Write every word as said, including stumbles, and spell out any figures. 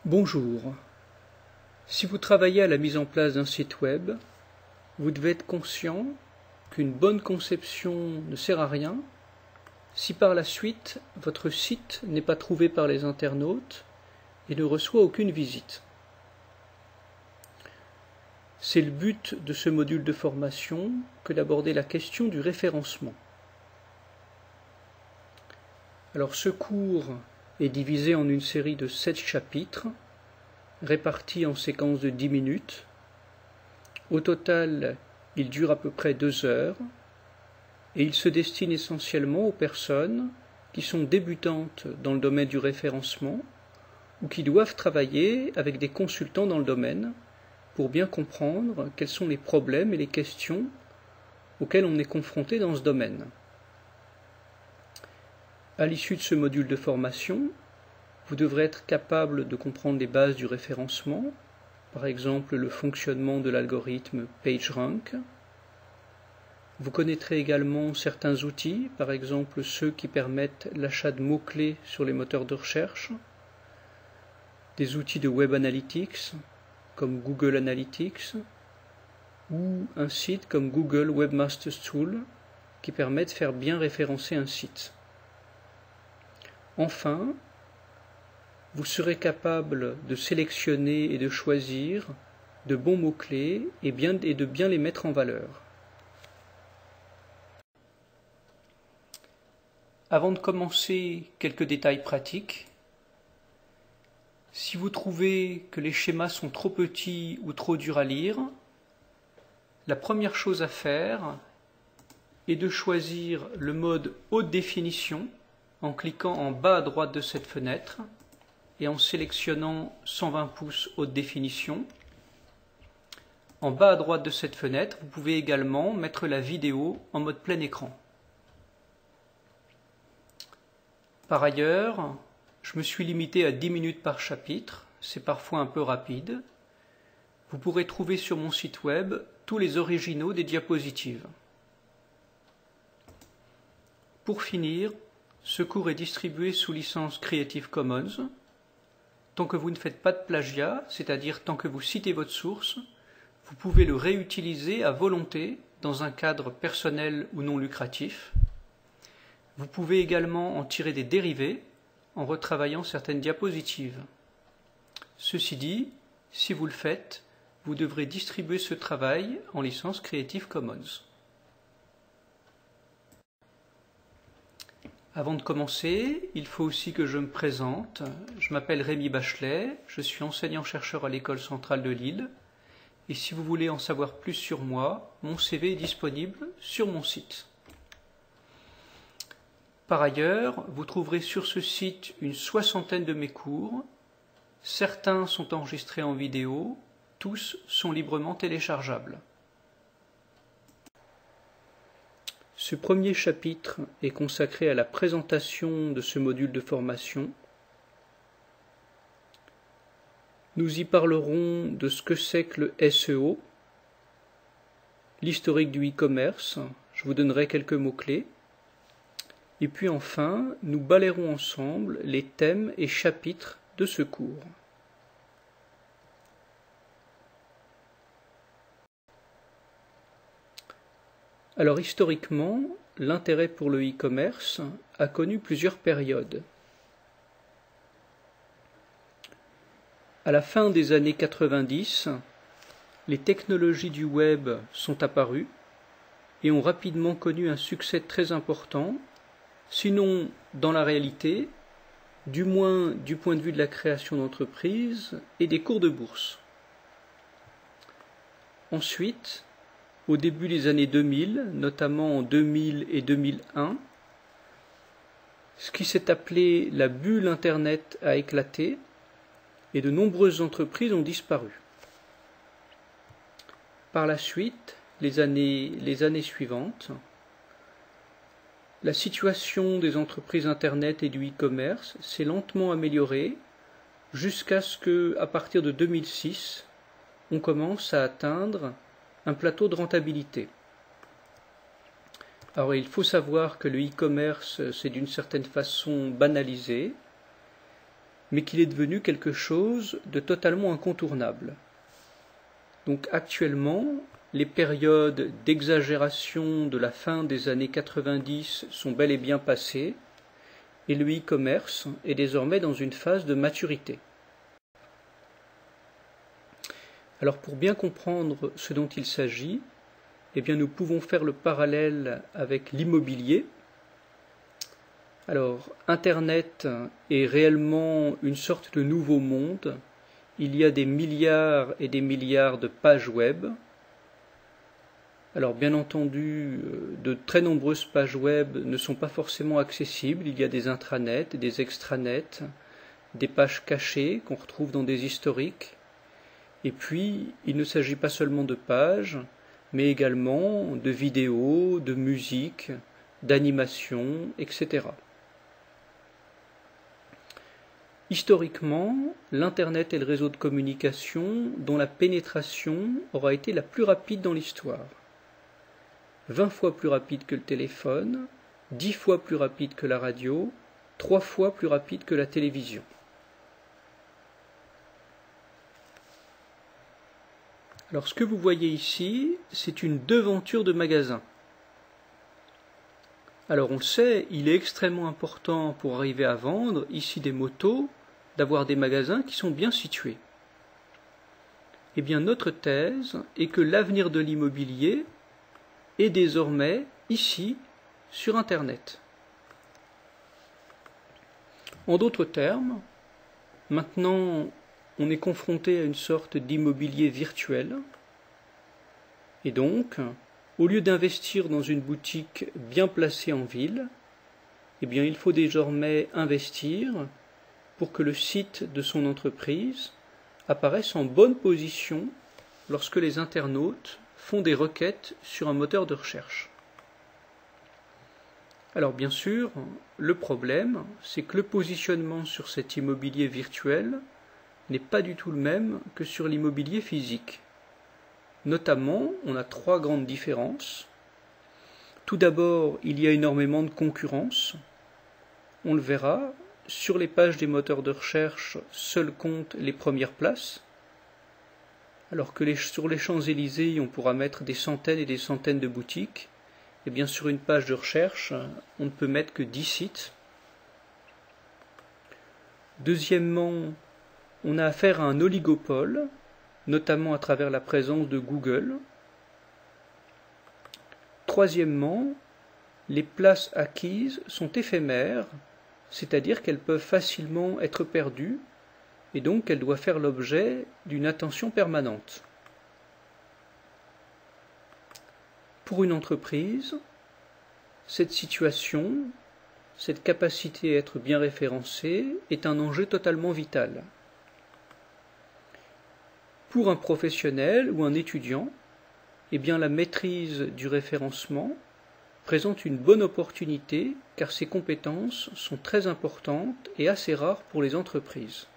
Bonjour. Si vous travaillez à la mise en place d'un site web, vous devez être conscient qu'une bonne conception ne sert à rien si par la suite votre site n'est pas trouvé par les internautes et ne reçoit aucune visite. C'est le but de ce module de formation que d'aborder la question du référencement. Alors ce cours est divisé en une série de sept chapitres, répartis en séquences de dix minutes. Au total, il dure à peu près deux heures, et il se destine essentiellement aux personnes qui sont débutantes dans le domaine du référencement ou qui doivent travailler avec des consultants dans le domaine pour bien comprendre quels sont les problèmes et les questions auxquels on est confronté dans ce domaine. À l'issue de ce module de formation, vous devrez être capable de comprendre les bases du référencement, par exemple le fonctionnement de l'algorithme PageRank. Vous connaîtrez également certains outils, par exemple ceux qui permettent l'achat de mots-clés sur les moteurs de recherche, des outils de Web Analytics comme Google Analytics, ou un site comme Google Webmasters Tool qui permet de faire bien référencer un site. Enfin, vous serez capable de sélectionner et de choisir de bons mots-clés et, bien, et de bien les mettre en valeur. Avant de commencer, quelques détails pratiques. Si vous trouvez que les schémas sont trop petits ou trop durs à lire, la première chose à faire est de choisir le mode haute définition en cliquant en bas à droite de cette fenêtre et en sélectionnant cent vingt pouces haute définition. En bas à droite de cette fenêtre, vous pouvez également mettre la vidéo en mode plein écran. Par ailleurs, je me suis limité à dix minutes par chapitre, c'est parfois un peu rapide. Vous pourrez trouver sur mon site web tous les originaux des diapositives. Pour finir, ce cours est distribué sous licence Creative Commons. Tant que vous ne faites pas de plagiat, c'est-à-dire tant que vous citez votre source, vous pouvez le réutiliser à volonté dans un cadre personnel ou non lucratif. Vous pouvez également en tirer des dérivés en retravaillant certaines diapositives. Ceci dit, si vous le faites, vous devrez distribuer ce travail en licence Creative Commons. Avant de commencer, il faut aussi que je me présente. Je m'appelle Rémi Bachelet, je suis enseignant-chercheur à l'École centrale de Lille. Et si vous voulez en savoir plus sur moi, mon C V est disponible sur mon site. Par ailleurs, vous trouverez sur ce site une soixantaine de mes cours. Certains sont enregistrés en vidéo, tous sont librement téléchargeables. Ce premier chapitre est consacré à la présentation de ce module de formation. Nous y parlerons de ce que c'est que le S E O, l'historique du e-commerce, je vous donnerai quelques mots-clés. Et puis enfin, nous balayerons ensemble les thèmes et chapitres de ce cours. Alors historiquement, l'intérêt pour le e-commerce a connu plusieurs périodes. À la fin des années quatre-vingt-dix, les technologies du web sont apparues et ont rapidement connu un succès très important, sinon dans la réalité, du moins du point de vue de la création d'entreprises et des cours de bourse. Ensuite, au début des années deux mille, notamment en deux mille et deux mille un, ce qui s'est appelé la bulle Internet a éclaté et de nombreuses entreprises ont disparu. Par la suite, les années, les années suivantes, la situation des entreprises Internet et du e-commerce s'est lentement améliorée jusqu'à ce que, à partir de deux mille six, on commence à atteindre un plateau de rentabilité. Alors il faut savoir que le e-commerce s'est d'une certaine façon banalisé mais qu'il est devenu quelque chose de totalement incontournable. Donc actuellement, les périodes d'exagération de la fin des années quatre-vingt-dix sont bel et bien passées, et le e-commerce est désormais dans une phase de maturité. Alors pour bien comprendre ce dont il s'agit, eh bien nous pouvons faire le parallèle avec l'immobilier. Alors Internet est réellement une sorte de nouveau monde. Il y a des milliards et des milliards de pages web. Alors bien entendu, de très nombreuses pages web ne sont pas forcément accessibles. Il y a des intranets, des extranets, des pages cachées qu'on retrouve dans des historiques. Et puis, il ne s'agit pas seulement de pages, mais également de vidéos, de musique, d'animation, et cetera. Historiquement, l'Internet est le réseau de communication dont la pénétration aura été la plus rapide dans l'histoire. vingt fois plus rapide que le téléphone, dix fois plus rapide que la radio, trois fois plus rapide que la télévision. Alors ce que vous voyez ici, c'est une devanture de magasin. Alors on le sait, il est extrêmement important pour arriver à vendre, ici des motos, d'avoir des magasins qui sont bien situés. Eh bien notre thèse est que l'avenir de l'immobilier est désormais ici sur Internet. En d'autres termes, maintenant on est confronté à une sorte d'immobilier virtuel et donc, au lieu d'investir dans une boutique bien placée en ville, eh bien il faut désormais investir pour que le site de son entreprise apparaisse en bonne position lorsque les internautes font des requêtes sur un moteur de recherche. Alors bien sûr, le problème, c'est que le positionnement sur cet immobilier virtuel n'est pas du tout le même que sur l'immobilier physique. Notamment, on a trois grandes différences. Tout d'abord, il y a énormément de concurrence. On le verra, sur les pages des moteurs de recherche, seules comptent les premières places, alors que les, sur les Champs-Élysées, on pourra mettre des centaines et des centaines de boutiques. Et bien sur une page de recherche, on ne peut mettre que dix sites. Deuxièmement, on a affaire à un oligopole, notamment à travers la présence de Google. Troisièmement, les places acquises sont éphémères, c'est-à-dire qu'elles peuvent facilement être perdues, et donc elles doivent faire l'objet d'une attention permanente. Pour une entreprise, cette situation, cette capacité à être bien référencée est un enjeu totalement vital. Pour un professionnel ou un étudiant, eh bien la maîtrise du référencement présente une bonne opportunité car ces compétences sont très importantes et assez rares pour les entreprises.